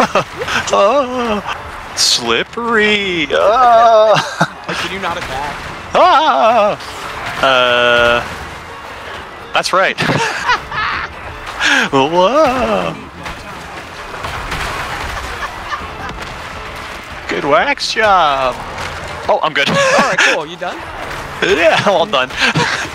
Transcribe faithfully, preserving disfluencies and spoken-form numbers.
Oh, slippery. Oh. Like, can you not attack? Ah. Uh. That's right. Whoa. Good wax job. Oh, I'm good. All right, cool. You done? Yeah, all done.